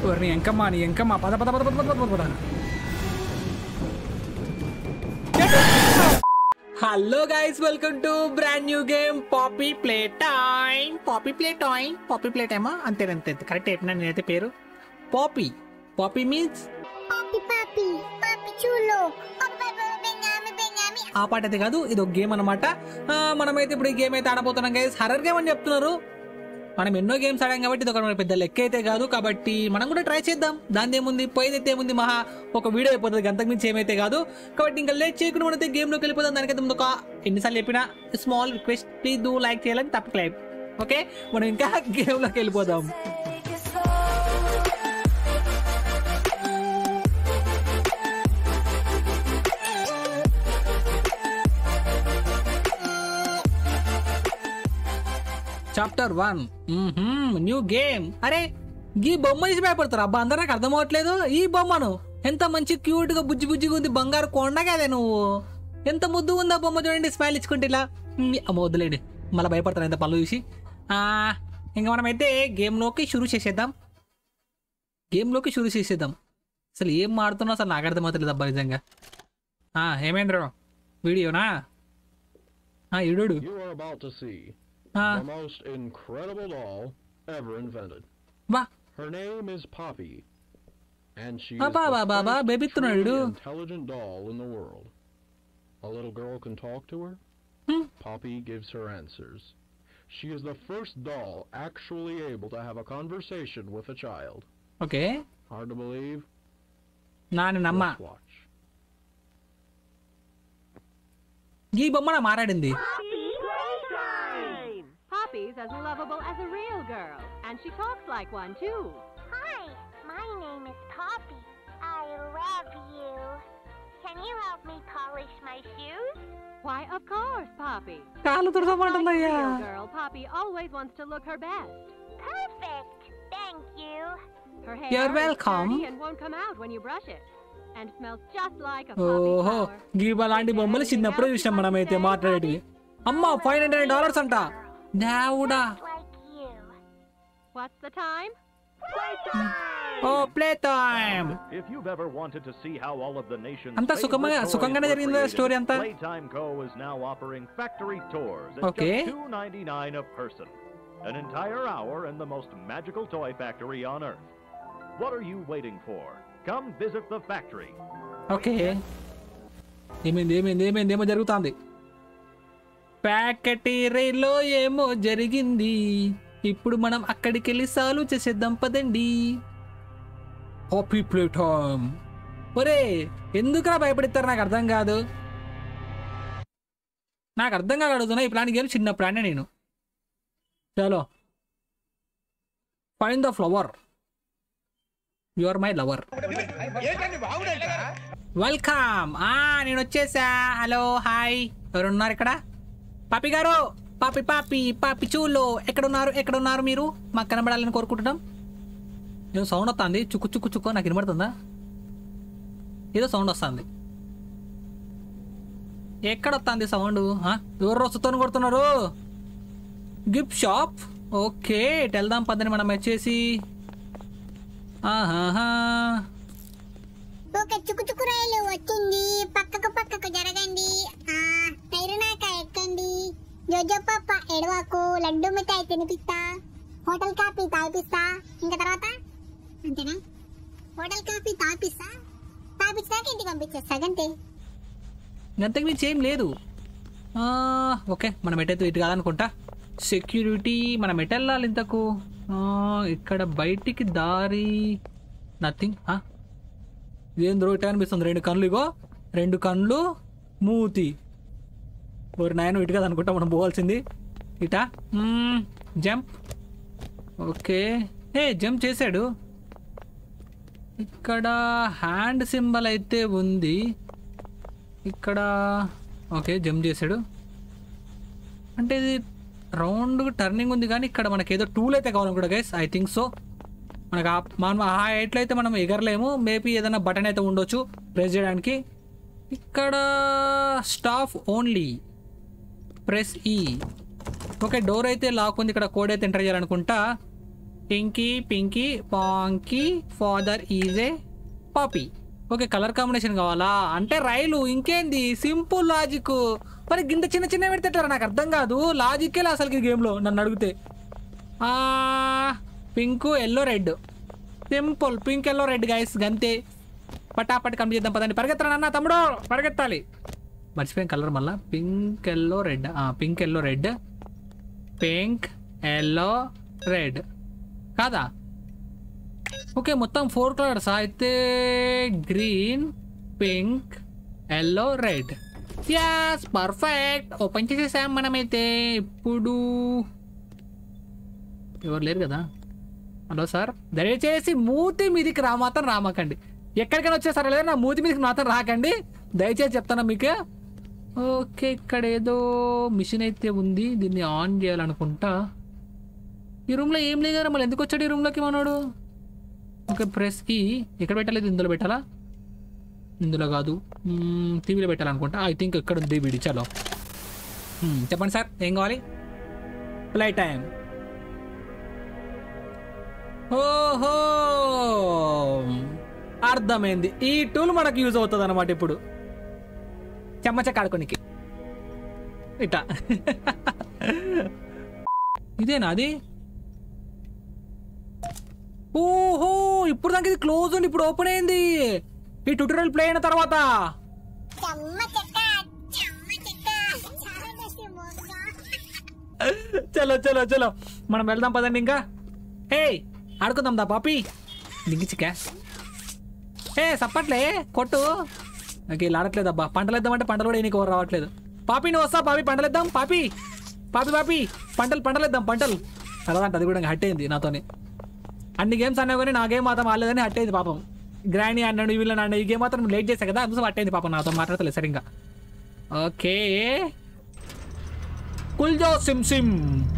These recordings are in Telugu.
నీ ఎంకమ్మా పద పద పద పద పద పద పద. Hello guys, welcome to brand new game poppy play time. Poppy play టైమా? అంతే కరెక్ట్ చెప్పినా నేనైతే పేరు పాపీ. పాపీ మీన్స్ ఆ పాట అయితే కాదు, ఇది ఒక గేమ్ అనమాట. మనమైతే ఇప్పుడు ఈ గేమ్ అయితే ఆడబోతున్నాం గైస్. హర్రర్ గేమ్ అని చెప్తున్నారు. మనం ఎన్నో గేమ్స్ ఆడాం కాబట్టి ఇది ఒక పెద్ద లెక్క అయితే కాదు, కాబట్టి మనం కూడా ట్రై చేద్దాం. దాని ఏముంది, పోయేదైతే ఏముంది, మహా ఒక వీడియో అయిపోతుంది, అంతకు మించి ఏమైతే కాదు. కాబట్టి ఇంకా లేట్ చేయకుండా మనైతే గేమ్లోకి వెళ్ళిపోతాం. దానికైతే ముందు ఒక ఎన్నిసార్లు చెప్పినా small request, please do like చేయాలని తప్పలేదు. ఓకే, మనం ఇంకా గేమ్లోకి వెళ్ళిపోదాం. Chapter 1 new game. అరే ఈ బొమ్మ తీసి భయపడతారు అబ్బా, అందరూ నాకు అర్థం అవ్వట్లేదు. ఈ బొమ్మను ఎంత మంచి క్యూట్ గా బుజ్జిగా ఉంది, బంగారు కొండ కదే నువ్వు. ఎంత ముద్దు ఉందా బొమ్మ, చూడండి స్మైల్ ఇచ్చుకుంటే ఇలా. అమ్మ వద్దులేండి, మళ్ళీ భయపడతారు ఎంత పనులు చూసి. ఇంకా మనమైతే గేమ్లోకి షురూ చేసేద్దాం. అసలు ఏం ఆడుతున్నా అసలు నాకు అర్థమవుతలేదు అబ్బా నిజంగా. ఏమేంద్ర వీడియోనా? ఇడు the most incredible doll ever invented. Her name is Poppy, and she is the most intelligent doll in the world. A little girl can talk to her. Poppy gives her answers. She is the first doll actually able to have a conversation with a child. Okay. Hard to believe? Let's watch. Ee bomma na maradindi. Poppy's as lovable as a real girl, and she talks like one too. Hi, my name is Poppy. I love you. Can you help me polish my shoes? Why, of course, Poppy. Like a real girl, Poppy always wants to look her best. Perfect. Thank you. Her hair You're welcome. is dirty and won't come out when you brush it, and smells just like a poppy flower. గీబలాంటి బొమ్మలు చిన్నప్పుడు చూసాం మనమైతే మాట్లాడేటివి. అమ్మా $500 అంట. Dauda. Like you. What's the time? Playtime. Oh, playtime. If you've ever wanted to see how all of the nation's anta sukangane jarigindi story anta. Playtime Co is now offering factory tours at just $2.99 a person. An entire hour in the most magical toy factory on earth. What are you waiting for? Come visit the factory. Okay. ఏమేంది జరుగుతుంది? ఫ్యాక్టరీలో ఏమో జరిగింది, ఇప్పుడు మనం అక్కడికి వెళ్ళి సాల్వ్ చేసేద్దాం పదండి. Poppy play time. ఒరే ఎందుకురా భయపడతారు, నాకు అర్థం కాదు అడుగుతున్నా. ఈ ప్లాన్ గేమ్ చిన్న ప్లానే నేను. చలో find the flower, you are my lover. Welcome. నేను వచ్చేసా. హలో హాయ్, ఎవరున్నారు ఇక్కడ? పాపి గారు, పాపి చూలో ఎక్కడున్నారు మీరు? మాకు కనబడాలని కోరుకుంటున్నాం. ఏదో సౌండ్ వస్తుంది, చుక్కు నాకు వినబడుతుందా? ఏదో సౌండ్ వస్తుంది. ఎక్కడ వస్తుంది సౌండ్? ఎవరు వస్తుతో కొడుతున్నారు? Gift shop. ఓకే వెళ్దాం పద్దని మనం వచ్చేసి. ఒక చుక్కు రైలు వచ్చింది, పక్కకు జరగండి. టైరునాక ఎక్కండి. జోజో పాప ఎడవాకు, లడ్డు మిఠాయి తినిపిస్తా, హోటల్ కాఫీ తాగిపిస్తా. ఇంకా తర్వాత అంతేనా? హోటల్ కాఫీ తాగిపిస్తాక ఇంటికి పంపించేస్తా. గంతే, అంతకు మించి ఏం లేదు. ఓకే మనం ఎటైతే ఇటు కాదనుకుంటా. సెక్యూరిటీ మనం ఎటు వెళ్ళాలి ఇంతకు? ఇక్కడ బయటికి దారి నథింగ్. ఇదేంద్రో ఇట అనిపిస్తుంది. 2 కళ్ళు, ఇగో 2 కళ్ళు, మూతి. ఓరి నాయన ఇటు కదా అనుకుంటా మనం పోవాల్సింది. ఇటా జంప్. ఓకే జంప్ చేశాడు. ఇక్కడ హ్యాండ్ సింబల్ అయితే ఉంది ఇక్కడ. ఓకే జంప్ చేశాడు. అంటే ఇది రౌండ్ టర్నింగ్ ఉంది, కానీ ఇక్కడ మనకి ఏదో టూల్ అయితే కావాలనుకుంటా గైస్. I think so. మనం ఆ హైట్లో అయితే మనం ఎగరలేము. మేబీ ఏదైనా బటన్ అయితే ఉండొచ్చు ప్రెస్ చేయడానికి. ఇక్కడ staff only, press E. Okay door అయితే లాక్ ఉంది. ఇక్కడ కోడ్ అయితే ఎంటర్ చేయాలనుకుంటా. Pinky pinky ponky father is a poppy. Okay colour combination కావాలా అంటే రైలు, ఇంకేంది సింపుల్ లాజిక్. మరి గింత చిన్న చిన్న పెడతారా నాకు అర్థం కాదు, లాజిక్కే అసలు గేమ్లో నన్ను అడిగితే. Pink yellow red, simple pink yellow red guys గంతే. పటాపట్ కంప్లీట్ చేద్దాం పదండి. పరిగెత్తాను అన్న తమ్ముడు, పరిగెత్తాలి. మర్చిపోయాం కలర్ మళ్ళా. Pink yellow red, pink yellow red, pink yellow red కాదా? ఓకే మొత్తం 4 కలర్స్ అయితే green pink yellow red. Yes perfect. Open చేసేసాం మనమైతే. ఇప్పుడు ఎవరు లేరు కదా. హలో సార్, దయచేసి మూతి మీదికి మాత్రం రామాకండి. ఎక్కడికైనా వచ్చేసారా లేదా నా మూతి మీదకి మాత్రం రాకండి దయచేసి చెప్తాను మీకు. ఓకే ఇక్కడ ఏదో మిషన్ అయితే ఉంది, దీన్ని ఆన్ చేయాలనుకుంటా. ఈ రూమ్లో ఏం లేదు కదా, మళ్ళీ ఎందుకు వచ్చాడు ఈ రూమ్లోకి మనోడు? ఓకే ప్రెస్కి ఎక్కడ పెట్టలేదు, ఇందులో పెట్టాలా? ఇందులో కాదు, టీవీలో పెట్టాలనుకుంటా. ఐ థింక్ ఎక్కడ ఉంది వీడి. చలో చెప్పండి సార్ ఏం కావాలి? Play time. ఓహో అర్థమైంది, ఈ టూల్ మనకు యూజ్ అవుతుంది అనమాట ఇప్పుడు చెమ్మచక్క ఆడుకోనికి. ఇట ఇదేనా అది? ఓహో ఇప్పుడు దానికి ఇది క్లోజ్ ఉంది, ఇప్పుడు ఓపెన్ అయింది ఈ ట్యూటోరియల్ ప్లే అయిన తర్వాత. చలో చలో చలో మనం వెళ్దాం పదండి. ఇంకా హే ఆడుకుందాం దా పాపి. దింగిచ్చికా ఏ సప్పట్లే కొట్టు. నాకు ఇలా ఆడట్లేదు అబ్బా. పంటలు వేద్దామంటే పంటలు కూడా నీకు రావట్లేదు. పాపి నువ్వు వస్తా పాపి, పంటలు వేద్దాం పాపి. పాపి పాపి పంటలు వేద్దాం పంటలు. అలాంటి అది కూడా హట్ అయింది నాతోనే. అన్ని గేమ్స్ అన్నా కానీ నా గేమ్ మాత్రం ఆడలేదని హట్ అయింది పాపం. గ్రాండీ అన్నాడు వీళ్ళని అన్న, ఈ గేమ్ మాత్రం లేట్ చేశా కదా అందుకోసం హట్ అయింది పాపం, నాతో మాట్లాడతలేదు సరిగ్గా. ఓకే కుల్జో సిమ్ సిమ్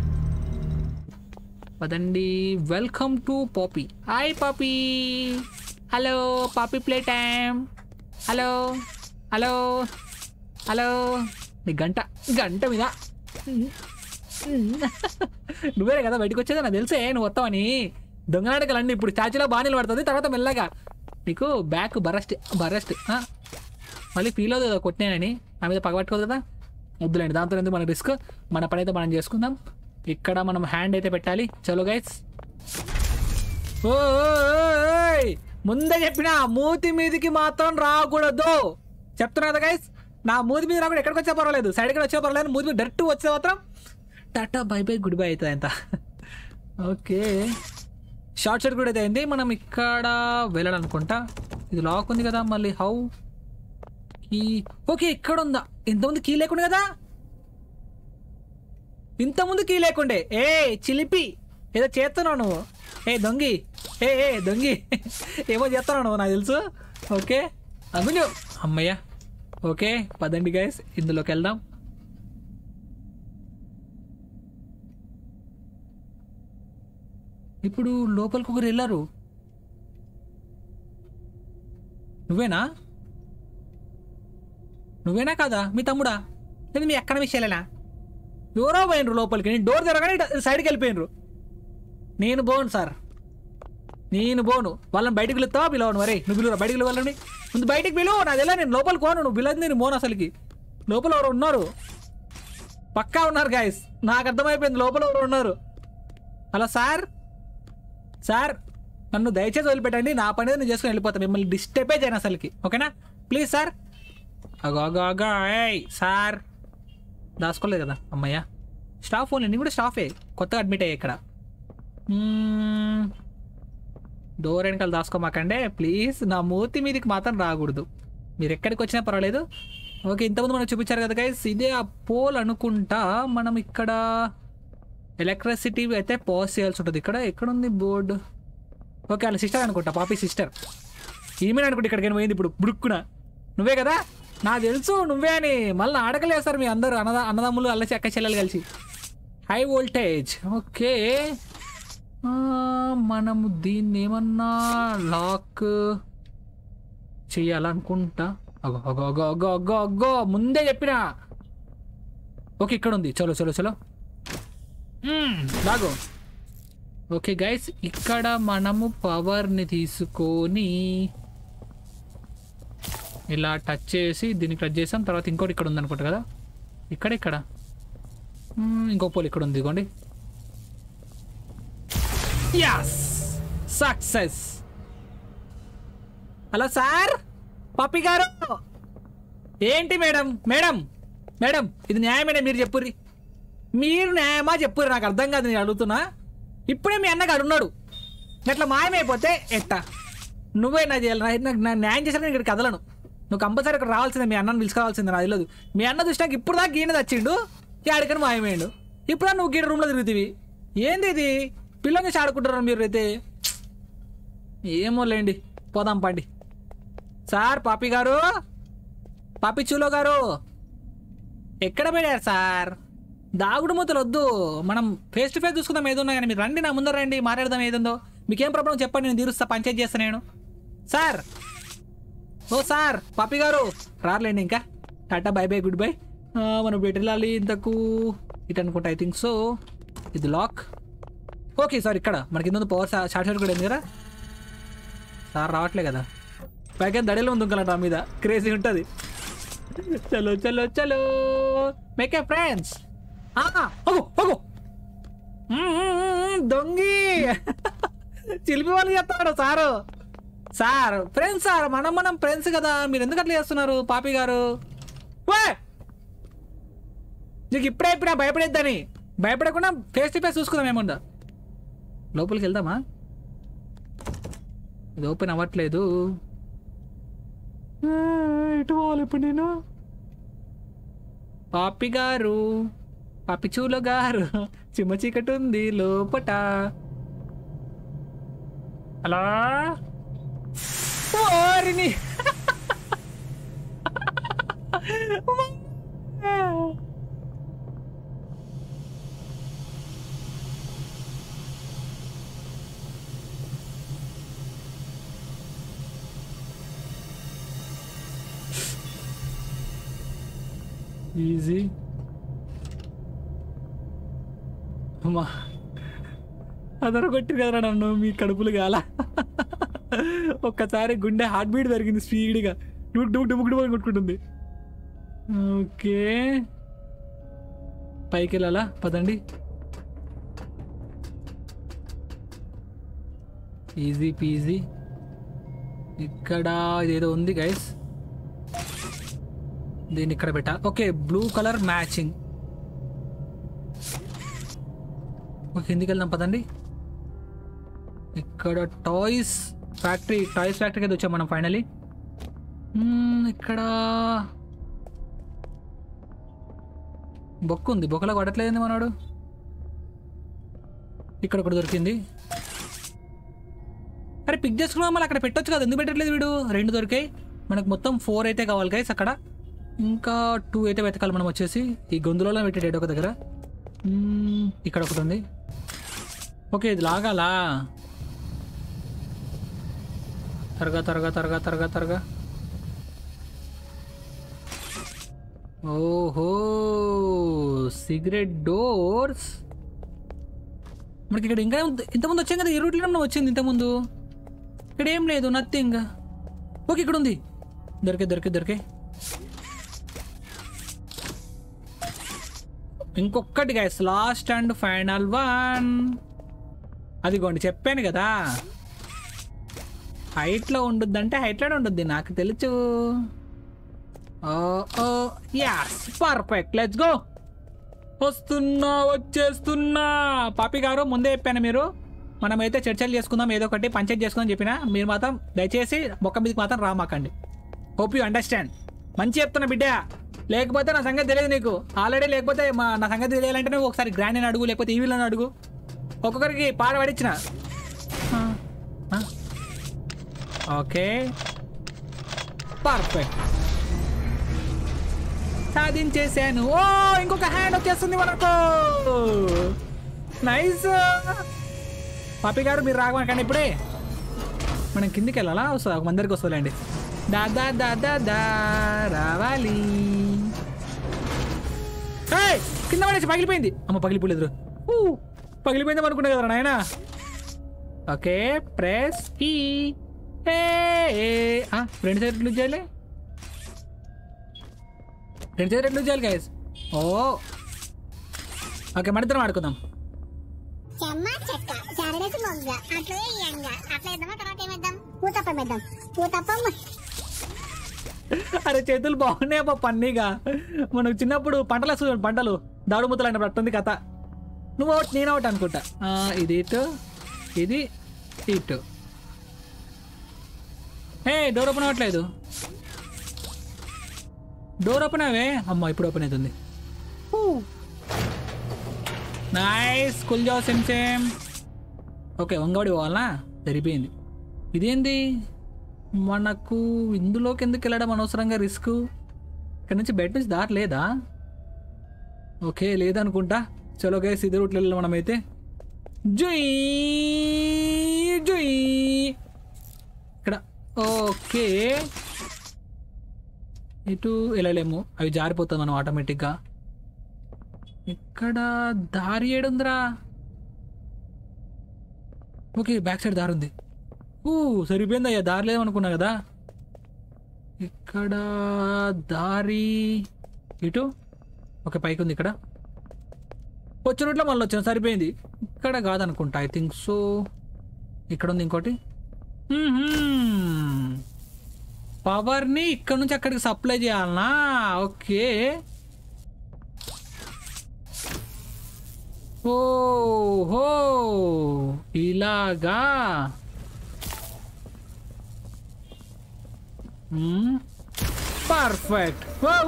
పదండి. Welcome to poppy. Hi poppy. Hello poppy play time. Hello hello hello. నీ గంట మీద నువ్వే కదా బయటకు వచ్చేది, నాకు తెలిసే నువ్వు వస్తావని. దొంగనాటకాలన్నీ ఇప్పుడు స్టాచ్యూలో బాగా నిలబడుతుంది, తర్వాత మెల్లగా నీకు బ్యాక్ బరెస్ట్ మళ్ళీ ఫీల్ అవుతుంది కదా కొట్టినానని. నా మీద పగబట్టుకోదు కదా, వద్దులేండి దాంతో ఎందుకు మన రిస్క్. మన పని అయితే మనం చేసుకుందాం. ఇక్కడ మనం హ్యాండ్ అయితే పెట్టాలి. చలో గైస్. ఓ ముందే చెప్పిన మూతి మీదికి మాత్రం రాకూడదు చెప్తున్నా కదా గైస్. నా మూతి మీద రాకుండా ఎక్కడికి వచ్చా పర్వాలేదు, సైడ్కి వచ్చా పర్వాలేదు, మూతి మీద డైరెక్ట్ వచ్చే మాత్రం tata bye bye goodbye అవుతుంది అంత. ఓకే షార్ట్ సైడ్ కూడా అయితే అయింది. మనం ఇక్కడ వెళ్ళాలనుకుంటా. ఇది లాక్ ఉంది కదా, మళ్ళీ హౌ కీ. ఓకే ఇక్కడ ఉందా? ఇంతకుముందు కీ లేకుండా కదా, ఇంతకుముందు కీ లేకుండే. ఏ చిలిపి ఏదో చేస్తున్నావు నువ్వు. ఏ దొంగి దొంగి ఏమో చేస్తున్నావు నువ్వు నాకు తెలుసు. ఓకే అమ్ములు అమ్మయ్య. ఓకే పదండి గైస్ ఇందులోకి వెళ్దాం. ఇప్పుడు లోపలికి ఒకరు వెళ్ళారు. నువ్వేనా కాదా? మీ తమ్ముడా లేదు మీ ఎక్కడ విషయాలేనా? ఎవరో పోయినరు లోపలికి. నేను డోర్ తెరగానే సైడ్కి వెళ్ళిపోయినరు. నేను పోను సార్, నేను పోను. వాళ్ళని బయటకు పిలుస్తావా? పిలవను. మరి నువ్వు పిలువరా బయటకు వెళ్ళండి. ముందు బయటకు పిలువు. నాదెలా నేను లోపలికి పోను, నువ్వు పిల్లది నేను పోను. అసలుకి లోపల ఎవరు ఉన్నారు, పక్కా ఉన్నారు గాయస్. నాకు అర్థమైపోయింది లోపల ఎవరు ఉన్నారు. హలో సార్, నన్ను దయచేసి వదిలిపెట్టండి. నా పని నేను చేసుకుని వెళ్ళిపోతాను, మిమ్మల్ని డిస్టర్బే చేయను అసలుకి. ఓకేనా ప్లీజ్ సార్. అగో ఏయ్ సార్ దాచుకోలేదు కదా అమ్మయ్య. స్టాఫ్ ఓన్లీ, నేను కూడా స్టాఫే, కొత్తగా అడ్మిట్ అయ్యా ఇక్కడ. డోర్ వెనకాల దాచుకోమాకండే ప్లీజ్. నా మూతి మీదకి మాత్రం రాకూడదు. మీరు ఎక్కడికి వచ్చినా పర్వాలేదు. ఓకే ఇంతకుముందు మనకు చూపించారు కదా గైస్, ఇదే ఆ పోల్ అనుకుంటా. మనం ఇక్కడ ఎలక్ట్రిసిటీ అయితే పాజ్ చేయాల్సి ఉంటుంది. ఇక్కడ ఎక్కడుంది బోర్డు? ఓకే వాళ్ళ సిస్టర్ అనుకుంటా, పాపీ సిస్టర్. ఈమెను అనుకుంటే ఇక్కడికి పోయింది ఇప్పుడు బుడుక్కున. నువ్వే కదా నాకు తెలుసు నువ్వే అని. మళ్ళీ ఆడకలేస్తారు మీ అందరూ అన్నదమ్ములు అల్లసి అక్క చెల్లెలు కలిసి. High voltage. ఓకే మనము దీన్ని ఏమన్నా లాక్ చెయ్యాలనుకుంటా. అగో ముందే చెప్పినా. ఓకే ఇక్కడ ఉంది. చలో లాగో. ఓకే గైస్, ఇక్కడ మనము పవర్ని తీసుకొని ఇలా టచ్ చేసి దీన్ని టచ్ చేసాం. తర్వాత ఇంకోటి ఇక్కడ ఉందనుకుంటా కదా, ఇక్కడ ఇంకో పోల్ ఇక్కడ ఉంది ఇదిగోండి. Yes, success. Hello sir, poppy గారు. ఏంటి మేడం మేడం మేడం, ఇది న్యాయమేనా? మీరు చెప్పుర్రి, మీరు న్యాయమా చెప్పుర్రి, నాకు అర్థం కాదు, నేను అడుగుతున్నా. ఇప్పుడే మీ అన్నగాడు ఉన్నాడు, అట్లా మాయమైపోతే ఎట్టా? నువ్వే నా చేయాలి, నాకు న్యాయం చేశాను. నేను ఇక్కడ కదలను, నువ్వు కంపల్సరీ ఇక్కడ రావాల్సిందే, మీ అన్నను పిలుచుకోవాల్సిందే. నాకు తెలియదు, మీ అన్న దృష్టికి ఇప్పుడు దాకా గీనది వచ్చిండు, ఆడికని మాయమేయండు. ఇప్పుడు నువ్వు గీడ రూమ్లో తిరుగుతీవి. ఏంది ఇది? పిల్లల్ని చేసి ఆడుకుంటారు మీరు అయితే. ఏమో లేండి, పోదాం పండి. సార్ పాపి గారు, పాపి చూలో గారు, ఎక్కడ పోయారు సార్? దాగుడు మూతలు వద్దు, మనం ఫేస్ టు ఫేస్ చూసుకుందాం ఏదో ఉన్నా కానీ. మీరు రండి, నా ముందర రండి, మాట్లాడదాం ఏదుందో. మీకేం ప్రాబ్లం చెప్పండి, నేను తీరుస్తా, పంచాయతీ చేస్తా నేను. సార్, ఓ సార్ పాపి గారు రారులేండి ఇంకా. Tata, bye bye, goodbye. మనం బయట వెళ్ళాలి ఇంతకు ఇటు అనుకుంటా, ఐ థింక్ సో. ఇది లాక్. ఓకే సార్, ఇక్కడ మనకి ఇంత పవర్ షార్ట్ సర్క్యూట్ అయింది కదా. సార్ రావట్లే కదా, పైకి దడేలో ఉంది ఇంకలట మీద, క్రేజీ ఉంటుంది. చలో చలో చలో, మేక్ ఏ ఫ్రెండ్స్. దొంగి చిలిపి వాళ్ళు చెప్తాడు సారు. సార్ ఫ్రెండ్స్ సార్, మనం ఫ్రెండ్స్ కదా, మీరు ఎందుకు అట్లా చేస్తున్నారు పాపి గారు? నీకు ఇప్పుడే భయపడేద్దని, భయపడకుండా ఫేస్ టు ఫేస్ చూసుకుందాం. ఏముందా లోపలికి వెళ్దామా? ఇది ఓపెన్ అవ్వట్లేదు. ఇటు పోవాలి ఇప్పుడు నేను. పాపి గారు, పాపి చూలో గారు, చిమ్మ చీకటి ఉంది లోపట. హలో ఓరిని, ఈజీ అమ్మా, అదరగొట్టి కదరా నన్ను మీ కడుపులు గాల. ఒక్కసారి గుండె హార్ట్ బీట్ పెరిగింది స్పీడ్గా, డుబుక్ డుబుక్ డుబుక్ డుబుక్ కొట్టుకుంటుంది. ఓకే, పైకి వెళ్ళాలా? పదండి. Easy peasy. ఇక్కడ ఇదేదో ఉంది గైస్, దీన్ని ఇక్కడ పెట్టా. Okay, blue colour matching. Okay, ఎందుకు వెళ్దాం పదండి. ఇక్కడ టాయ్స్ ఫ్యాక్టరీకి అయితే వచ్చాం మనం ఫైనలీ. ఇక్కడ బొక్క ఉంది, బొక్కలా కొట్టట్లేదండి మనోడు. ఇక్కడ ఒకటి దొరికింది. అరే పిక్ చేసుకున్నాం, మళ్ళీ అక్కడ పెట్టొచ్చు కదా, ఎందుకు పెట్టట్లేదు వీడు? 2 దొరికాయి మనకు, మొత్తం 4 అయితే కావాలి గైస్. అక్కడ ఇంకా 2 అయితే వెతకాలి మనం. వచ్చేసి ఈ గొంతులలో పెట్టాడు ఒక దగ్గర. ఇక్కడ ఒకటి ఉంది. ఓకే, ఇది లాగాలా? తరగా. ఓహో, సిగరెట్ డోర్స్. మనకి ఇక్కడ ఇంకా ఇంతకుముందు వచ్చాం కదా, ఈ రూట్లో మనం వచ్చింది ఇంతకుముందు. ఇక్కడ ఏం లేదు, నథింగ్. ఓకే, ఇక్కడ ఉంది. దొరికే. ఇంకొకటి guys, last and final one. అదిగోండి, చెప్పాను కదా హైట్లో ఉండుద్ది అంటే హైట్లోనే ఉండుద్ది, నాకు తెలుసు. Yes, perfect, let's go. వచ్చేస్తున్నా. పాపి గారు ముందే చెప్పాను, మీరు మనమైతే చర్చలు చేసుకుందాం, ఏదో ఒకటి పంచాయతీ చేసుకుందాం చెప్పిన. మీరు మాత్రం దయచేసి మొక్క మీదకి మాత్రం రామాకండి. Hope you understand. మంచి చెప్తున్నా బిడ్డ, లేకపోతే నా సంగతి తెలియదు నీకు ఆల్రెడీ. లేకపోతే నా సంగతి తెలియాలంటే నువ్వు ఒకసారి గ్రాండ్ని అడుగు, లేకపోతే ఈవీలను అడుగు. ఒక్కొక్కరికి పాట పడిచ్చిన. Okay, perfect, సాధించేసాను. ఓ, ఇంకొక హ్యాండ్ వచ్చేస్తుంది మనకు. నైస్. పాపి గారు మీరు రాగమనకండి ఇప్పుడే. మనం కిందికి వెళ్ళాలా? వస్తుంది, ఒక మందరికి వస్తుందండి. దా రావాలి. కింద పడేసి పగిలిపోయింది. అమ్మ, పగిలిపోలేదు. పగిలిపోయిందాం అనుకున్నా కదా నాయన. ఓకే ప్రెస్ ఈ ఫ్రంట్ సైడ్ ఎట్లు చేయాలి ఫ్రంట్ సైడ్ ఎట్లు చేయాలి గైస్ ఓ ఓకే మన ఇద్దరం ఆడుకుందాం చెమ్మ చెక్క చారడేసి మొగ్గ అట్లే ఇయంగా అట్లా ఇద్దామా తర్వాత ఏమిద్దాం ఊతప్పం ఇద్దాం ఊతప్పం అరే చేతులు బాగున్నాయి అబ్బా పన్నీగా మనకు చిన్నప్పుడు పంటలు దాడు ముద్దలు అయినప్పుడు అట్టుంది కథ నువ్వు అవుట్ నేను అవుట్ అనుకుంటా ఇది ఇటు ఇది ఇటు డోర్ ఓపెన్ అవ్వట్లేదు డోర్ ఓపెన్ అవే అమ్మ ఇప్పుడు ఓపెన్ అవుతుంది నైస్ కుల్ జావ్ సేమ్ ఓకే వంగవాడి పోవాలనా సరిపోయింది ఇదేంది మనకు ఇందులోకి ఎందుకు వెళ్ళడం అనవసరంగా రిస్క్ ఇక్కడ నుంచి బయట నుంచి దారి లేదా ఓకే లేదనుకుంటా చలో గైస్ ఇదే రూట్లో వెళ్ళాం మనమైతే జుయ్ జుయ్ ఇక్కడ ఓకే ఇటు వెళ్ళలేము అవి జారిపోతుంది మనం ఆటోమేటిక్గా ఇక్కడ దారి ఏడుందిరా ఓకే బ్యాక్ సైడ్ దారి ఉంది సరిపోయింది అయ్యా దారి లేదనుకున్నా కదా ఇక్కడ దారి ఇటు ఓకే పైకి ఉంది ఇక్కడ వచ్చిన రూట్లో మళ్ళీ వచ్చాను సరిపోయింది ఇక్కడ కాదనుకుంటా ఐ థింక్ సో ఇక్కడ ఉంది ఇంకోటి పవర్ని ఇక్కడ నుంచి అక్కడికి సప్లై చేయాలనా ఓకే ఓహో ఇలాగా పర్ఫెక్ట్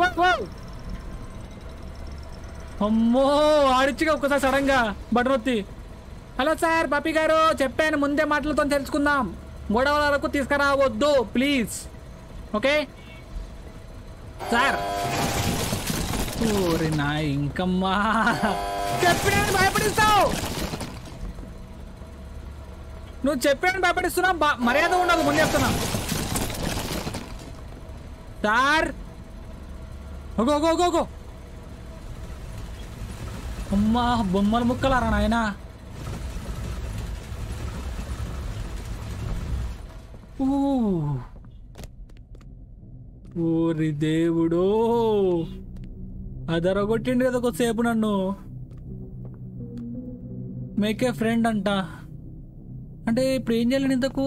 అమ్మో ఆడిచ్చిగా ఒక్కసారి సడన్ గా బటన్ ఒత్తి హలో సార్ పప్పి గారు చెప్పాను ముందే మాటలతో తెలుసుకుందాం గొడవల వరకు తీసుకురావద్దు ప్లీజ్ ఓకే సార్ ఓరి నా ఇంకమ్మా చెప్పినా భయపడిస్తావు నువ్వు చెప్పాను భయపడిస్తున్నావు మర్యాద ఉండదు ముందు చెప్తున్నా సార్ ఓగో అమ్మా బొమ్మల ముక్కలారా నాయనా ఓరి దేవుడు అదరగొట్టిండు కదా కొద్దిసేపు నన్ను మేకే ఫ్రెండ్ అంట అంటే ఇప్పుడు ఏం చేయాలి ఇంతకు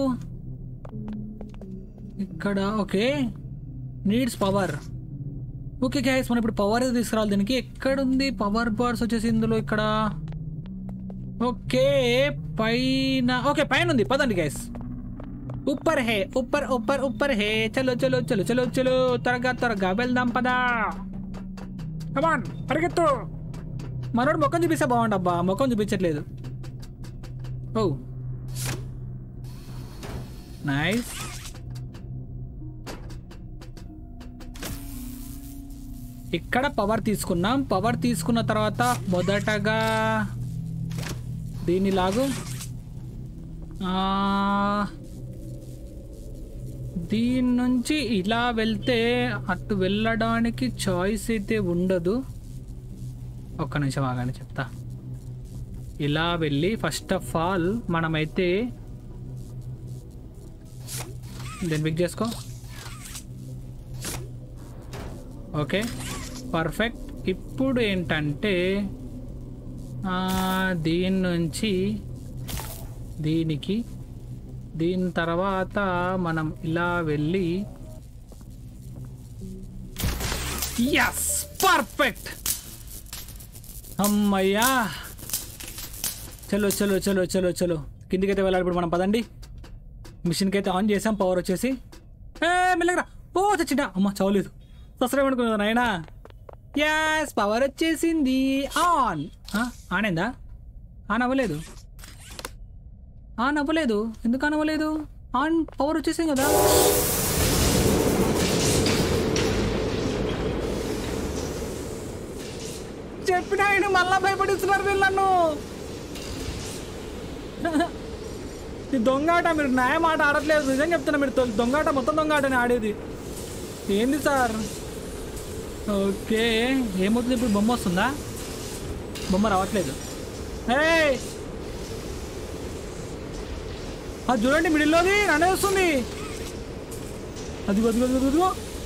ఇక్కడ okay needs power okay guys మనం ఇప్పుడు పవర్ ఏదో తీసుకురావాలి దీనికి ఎక్కడుంది పవర్ బార్స్ వచ్చేసి ఇందులో ఇక్కడ ఓకే పైన ఓకే పైన ఉంది పదండి గ్యాస్ ऊपर है ऊपर है चलो चलो चलो चलो चलो త్వరగా వెళ్దాం పదా కమాన్ పరిగెత్తు మనోడు ముఖం చూపిస్తే బాగుండబ్బా ముఖం చూపించట్లేదు ఓ నైస్ ఇక్కడ పవర్ తీసుకున్నాం పవర్ తీసుకున్న తర్వాత మొదటగా దీన్ని లాగు దీని నుంచి ఇలా వెళ్తే అటు వెళ్ళడానికి చాయిస్ అయితే ఉండదు ఒక్క నిమిషం ఆగానే చెప్తా ఇలా వెళ్ళి ఫస్ట్ ఆఫ్ ఆల్ మనమైతే దీన్ని పిక్ చేసుకో ఓకే పర్ఫెక్ట్ ఇప్పుడు ఏంటంటే దీని నుంచి దీనికి దీని తర్వాత మనం ఇలా వెళ్ళి yes పర్ఫెక్ట్ అమ్మయ్యా చలో చలో చలో చలో చలో కిందికైతే వెళ్ళాలి ఇప్పుడు మనం పదండి మిషన్కి అయితే ఆన్ చేసాం పవర్ వచ్చేసి మెల్లగరా ఓ చచ్చిందా అమ్మ చవలేదు ససరం అనుకున్నా నాయనా యాస్ పవర్ వచ్చేసింది ఆన్ ఆన్ అయిందా ఆన్ అవ్వలేదు ఆన్ అవ్వలేదు ఎందుకు ఆన్ అవ్వలేదు ఆన్ పవర్ వచ్చేసింది కదా చెప్పినా మళ్ళా భయపడిస్తున్నారు వీళ్ళను ఈ దొంగాట మీరు న్యాయం ఆట ఆడట్లేదు నిజం చెప్తున్నా మీరు దొంగాట మొత్తం దొంగాటని ఆడేది ఏంది సార్ ఓకే ఏమవుతుంది ఇప్పుడు బొమ్మ వస్తుందా బొమ్మ రావట్లేదు అది చూడండి మిడిల్లోది నన్నే వస్తుంది. అదిగో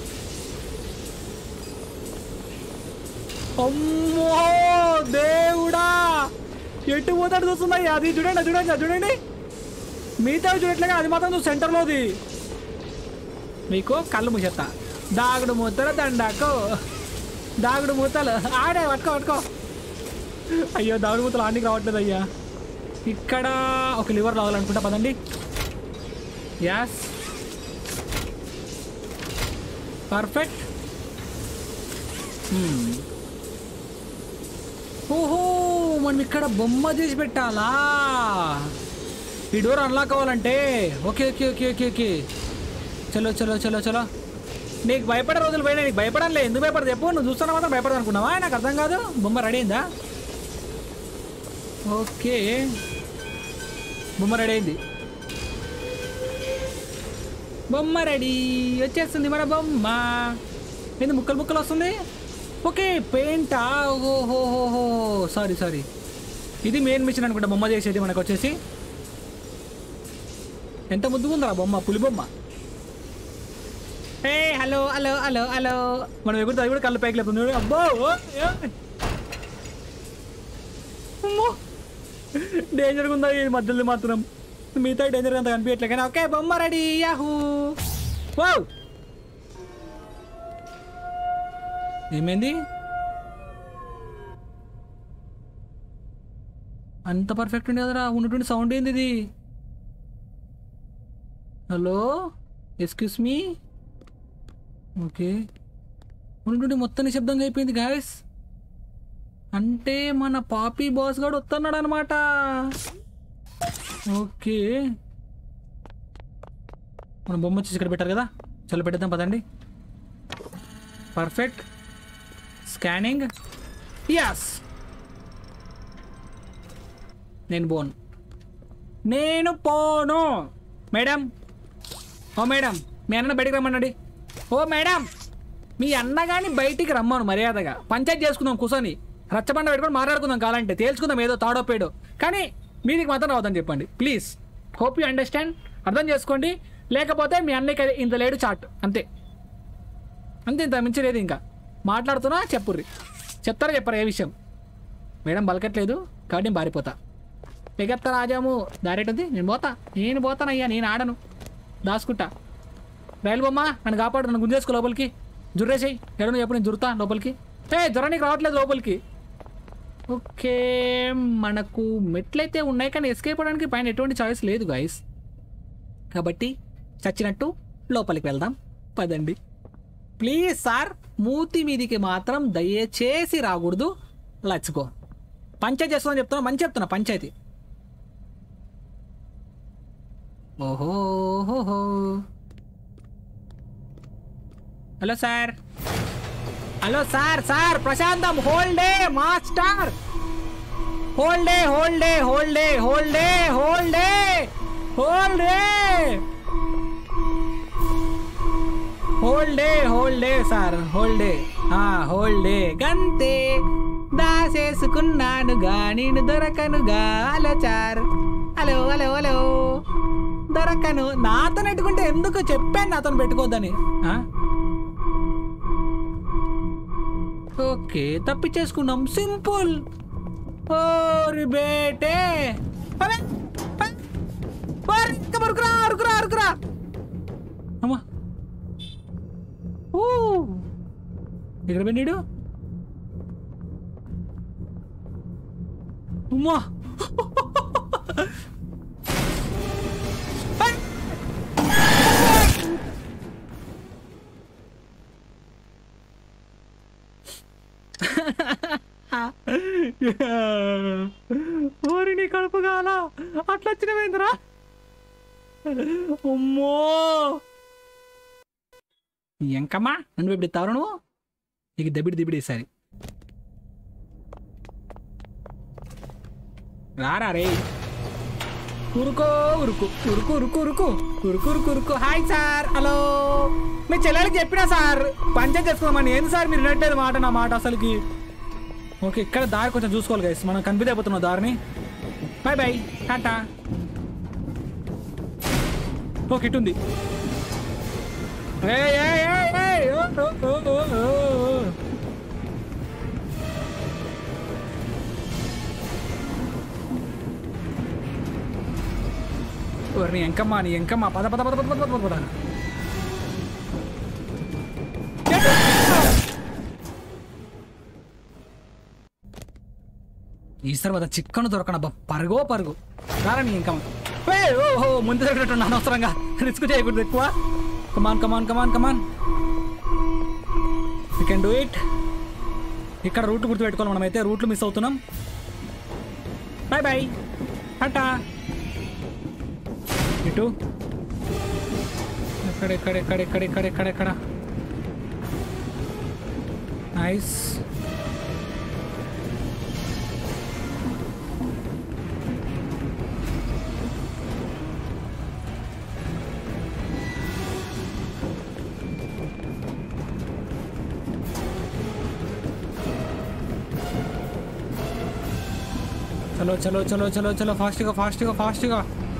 అమ్మో దేవుడా ఎటు పోతాడు చూస్తుంది. అది చూడండి మిగతా చూడట్లేగా అది మాత్రం చూసి సెంటర్లోది. మీకు కళ్ళు మూసేస్తా. దాగుడు మూతలు దండాకో దాగుడు మూతలు ఆడే పట్టుకో. అయ్యో దాగుడు మూతలు ఆడికి రావట్లేదు అయ్యా. ఇక్కడ ఒక లివర్ రావాలనుకుంటా పదండి. Yes perfect. ఓహో మనం ఇక్కడ బొమ్మ చేసి పెట్టాలా? ఈ డోర్ అన్లాక్ అవ్వాలంటే. ఓకే చలో. నీకు భయపడే రోజులు పోయినా. నీకు భయపడాలే. ఎందుకు భయపడదు చెప్పు? నువ్వు చూస్తున్నా మాత్రం భయపడదు అనుకున్నావా? నాకు అర్థం కాదు. బొమ్మ రెడీ అయిందా? ఓకే బొమ్మ రెడీ వచ్చేస్తుంది మన బొమ్మ. ఏంది ముక్కలు వస్తుంది? ఓకే పెయింటా? ఓహోహోహో సారీ ఇది మెయిన్ మిషన్ అనుకుంటా బొమ్మ చేసేది మనకు వచ్చేసి. ఎంత ముద్దుగా ఉందా బొమ్మ, పులి బొమ్మ. ఏ హలో మనం ఎగురుతా. అది కూడా కళ్ళు పైకి లేపుతుంది. అబ్బో డేంజర్గా ఉందా ఈ మధ్యలో మాత్రం. మిగతా డేంజర్ అంత కనిపించట్లే కానీ. ఓకే బొమ్మ రెడీ. యాహూ వావ్ ఏమైంది? అంత పర్ఫెక్ట్ ఉంది కదరా. ఉన్నటువంటి సౌండ్ ఏంది ఇది? Hello excuse me. ఓకే ఉన్నటువంటి మొత్తం నిశ్శబ్దంగా అయిపోయింది గాయస్. అంటే మన పాపీ బాస్ గారు వస్తున్నాడు అనమాట. ఓకే మనం బొమ్మ వచ్చేసి ఇక్కడ పెట్టారు కదా. చల్ల పెట్టేద్దాం పదండి. Perfect scanning. యస్ నేను పోను. మేడం ఓ మేడం మీ అన్న బయటికి రమ్మనండి. ఓ మేడం మీ అన్న కానీ బయటికి రమ్మను మర్యాదగా. పంచాయతీ చేసుకుందాం కూర్చొని. రచ్చబండ పెట్టుకొని మాట్లాడుకుందాం. కావాలంటే తేల్చుకుందాం ఏదో తాడో పేడో. కానీ మీదికి మాత్రం రావద్దని చెప్పండి ప్లీజ్. Hope you understand. అర్థం చేసుకోండి. లేకపోతే మీ అన్నకి ఇంత లేడు చాట్ అంతే. ఇంత మించి లేదు. ఇంకా మాట్లాడుతున్నా చెప్పరా ఏ విషయం. మేడం బలకట్లేదు కాబట్టి నేను బారిపోతా. ఎగత్త రాజాము దారేట్ ఉంది. నేను పోతానయ్యా. నేను ఆడను. దాచుకుంటా. రైలు బొమ్మ నన్ను కాపాడు. నన్ను గుంజేసుకో లోపలికి. జుర్రేసేయి. ఎడను చెప్పు నేను జురుతా లోపలికి. జ్వరానికి రావట్లేదు లోపలికి. ఓకే మనకు మెట్లయితే ఉన్నాయి కానీ ఎస్కేప్ అవ్వడానికి పైన ఎటువంటి చాయిస్ లేదు గైస్. కాబట్టి చచ్చినట్టు లోపలికి వెళ్దాం పదండి. ప్లీజ్ సార్ మూతి మీదికి మాత్రం దయచేసి రాకూడదు. లచ్చుకో. పంచాయతీ చేస్తుందని చెప్తున్నా. మంచి చెప్తున్నా పంచాయతీ. ఓహోహోహో హలో సార్ ప్రశాంతం. హోల్డే మాస్టర్. హోల్డే సార్. హోల్డే గంతే దాసేసుకున్నానుగా నేను దొరకనుగా. Hello sir. హలో దొరకను. నాతో పెట్టుకుంటే ఎందుకు చెప్పాను నాతో పెట్టుకోవద్దని. ఓకే తప్పించేసుకున్నాం. సింపుల్. ఓరి బేటే అరుకురా. అమ్మా ఇక్కడ పెట్టాడు. అమ్మా ఓరి నీ కడుపు కాల అట్లా వచ్చినవేంద్రా. అమ్మో ఎంకమ్మా నన్ను ఇప్పుడు ఎత్తావు నువ్వు. నీకు దబిడి రారా రే. ఉరుకు. Hi sir. హలో మీ చెల్లెలకి చెప్పినా సార్ పంచాయతీ చేసుకోమని. ఏంది సార్ మీరు వినట్లేదు నా మాట అసలుకి. ఓకే ఇక్కడ దారి కొంచెం చూసుకోవాలి గైస్. మనం కన్ఫ్యూజ్ అయిపోతున్నాం దారిని. బై టాటా. ఓకే ఇటు ఉంది. నీ ఎంకమ్మా పద పద పద పద పద పద పద. ఈసారి పద చిక్కను దొరకనబ్బా. పరుగో పరుగు రారా నీ ఎంకమ్మ. ఓహో ముందు దొరికినట్టు అనవసరంగా రిస్క్ చేయకూడదు ఎక్కువ. Come on come on come on come on you can do it. ఇక్కడ రూట్ గుర్తుపెట్టుకోవాలి మనమైతే. రూట్లు మిస్ అవుతున్నాం. Bye bye tata. ఇటు ఎక్కడ నైస్. చలో చలో చలో చలో చలో ఫాస్ట్గా ఫాస్ట్గా ఫాస్ట్గా.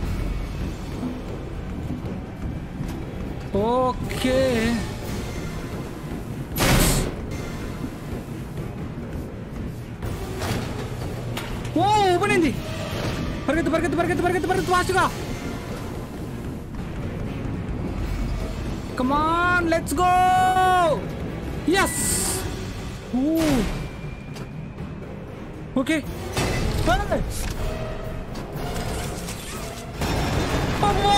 ఓకే ఓ ఓపెన్ అయింది. పరిగెత్తు పరిగెత్తు పరిగెత్తు పరిగెత్తు పరిగెత్తు ఫాస్ట్గా. Come on let's go. Yes okay. అమ్మో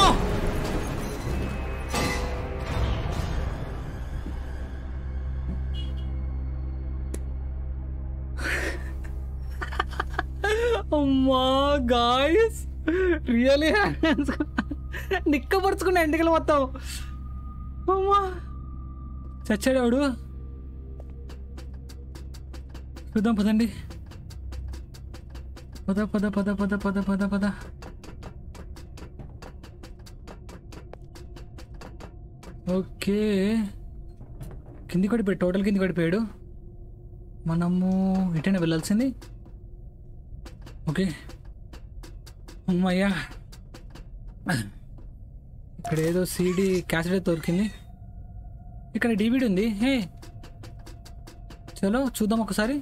అమ్మా గాయ్స్ రియలీ నిక్కపరుచుకున్న ఎంటికలు మొత్తం. అమ్మా చచ్చాడు వాడు. చూద్దాం పదండి. పద పద పద పద పద పద పద. ఓకే కింది పడిపోయాడు. టోటల్ కింది పడిపోయాడు. మనము ఇటైనా వెళ్ళాల్సింది. ఓకే అమ్మయ్యా. ఇక్కడ ఏదో సీడీ క్యాసెట్ దొరికింది. ఇక్కడ డివిడి ఉంది. హే చలో చూద్దాం ఒకసారి.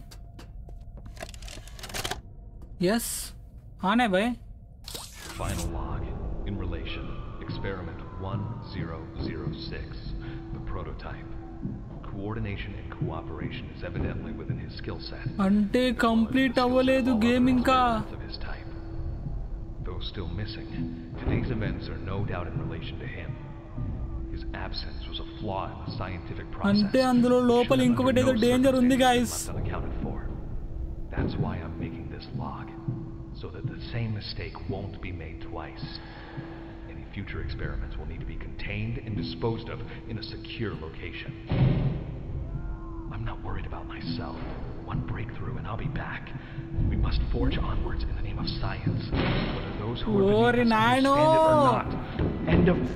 ఎస్ ఆనే bye. Final log in relation experiment 1006, the prototype. Coordination and cooperation is evidently within his skill set. అంటే కంప్లీట్ అవ్వలేదు గేమ్ ఇంకా. Of his type. Though still missing, today's events are no doubt in relation to him. His absence was a flaw in the scientific process. అంటే అందులో లోపల ఇంకొకటి ఏదో డేంజర్ ఉంది guys. Unaccounted for. That's why I'm making this log, so that the same mistake won't be made twice. Any future experiments will need to be contained and disposed of in a secure location. I'm not worried about myself. One breakthrough and I'll be back. We must forge onwards in the name of science, whether those who are beneath us understand it or not. End of.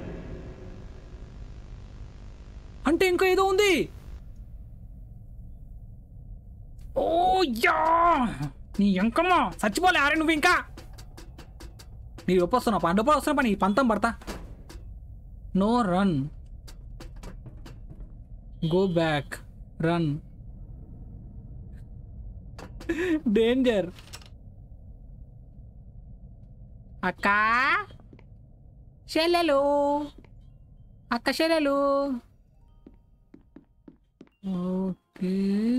అంటే ఇంకో ఏదో ఉంది. ఓ యా నీ ఎంకమ్మ చచ్చిపోలే. ఆరే నువ్వు ఇంకా నీ ఒప్పొస్తున్నావు పండుప వస్తున్నా పని పంతం పడతా. No run go back run danger. అక్క చెల్లెలు అక్క చెల్లెలు. ఓకే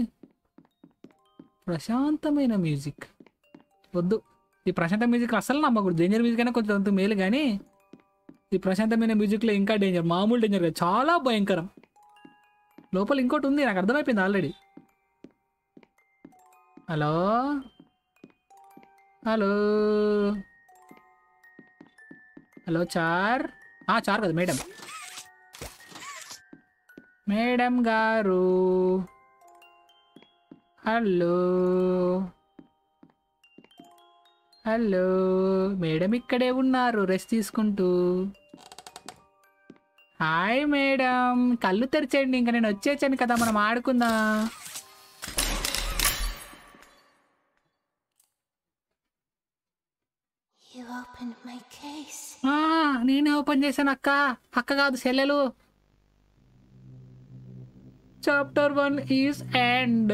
ప్రశాంతమైన మ్యూజిక్ వద్దు. ఈ ప్రశాంత మ్యూజిక్ అసలు నమ్మకూడదు. డేంజర్ మ్యూజిక్ అయినా కొంచెం మేలు, కానీ ఈ ప్రశాంతమైన మ్యూజిక్లో ఇంకా డేంజర్. మామూలు డేంజర్ కాదు, చాలా భయంకరం. లోపల ఇంకోటి ఉంది, నాకు అర్థమైపోయింది ఆల్రెడీ. హలో హలో హలో చార్ చార్ కదా మేడం. మేడం గారు హలో హలో. మేడం ఇక్కడే ఉన్నారు రెస్ట్ తీసుకుంటూ. హాయ్ మేడం, కళ్ళు తెరిచేయండి, ఇంకా నేను వచ్చేసాను కదా, మనం ఆడుకుందాం. You opened my case. నేనే ఓపెన్ చేశాను అక్క. అక్క కాదు చెల్లెలు. Chapter 1 is end.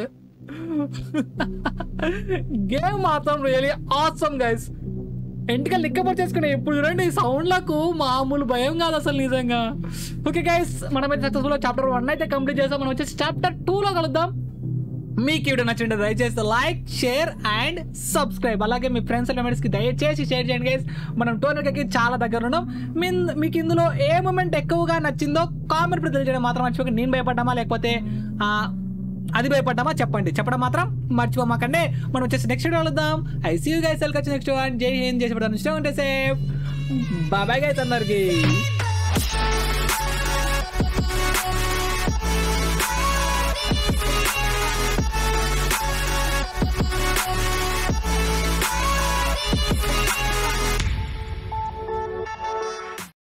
గేమ్ మాత్రం రియలీ ఆసమ్ గైస్. ఎంటికలు లిక్కపర్ చేసుకునే ఇప్పుడు చూడండి ఈ సౌండ్లకు మామూలు భయం కాదు అసలు నిజంగా. ఓకే గైస్, మనమైతే సక్సెస్ఫుల్గా చాప్టర్ 1 అయితే కంప్లీట్ చేస్తాం. మనం వచ్చేసి చాప్టర్ 2లో కలుద్దాం. మీకు వీడియో నచ్చింటే దయచేసి లైక్, షేర్ అండ్ సబ్స్క్రైబ్. అలాగే మీ ఫ్రెండ్స్ అండ్ మెంబర్స్కి దయచేసి షేర్ చేయండి గైస్. మనం 200K చాలా దగ్గర ఉన్నాం. మీకు ఇందులో ఏ మూమెంట్ ఎక్కువగా నచ్చిందో కామెంట్ తెలియజేయడం మాత్రం మర్చిపోకండి. నేను భయపడ్డామా లేకపోతే అది భయపడ్డామా చెప్పడం మాత్రం మర్చిపోమాకండి. మనం వచ్చేసి నెక్స్ట్ వీడియో కలుద్దాం. I see you guys. వచ్చి నెక్స్ట్ జై హింద్. చేసి ఇష్టం ఉంటే సేఫ్. బాయ్ గైస్ అందరికి.